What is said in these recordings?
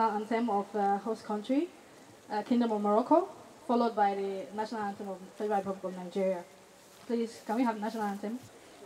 national anthem of the host country, Kingdom of Morocco, followed by the national anthem of the Federal Republic of Nigeria. Please, can we have the national anthem?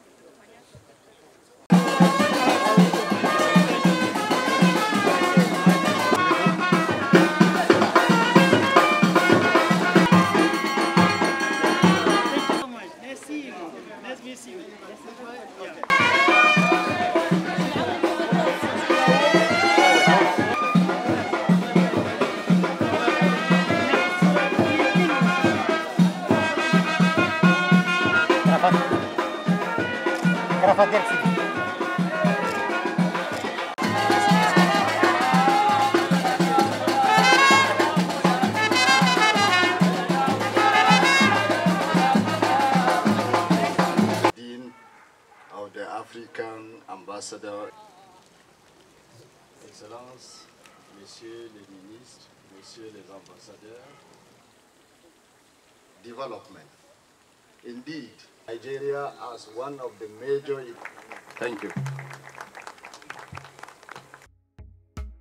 Of the African ambassador, Excellences, Messieurs les ministres, Messieurs les ambassadeurs, development. Indeed, Nigeria as one of the major. Thank you.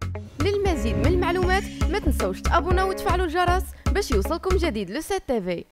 للمزيد من المعلومات ما تنسوش تابونا وتفعلوا الجرس باش يوصلكم جديد لو 7 تي في.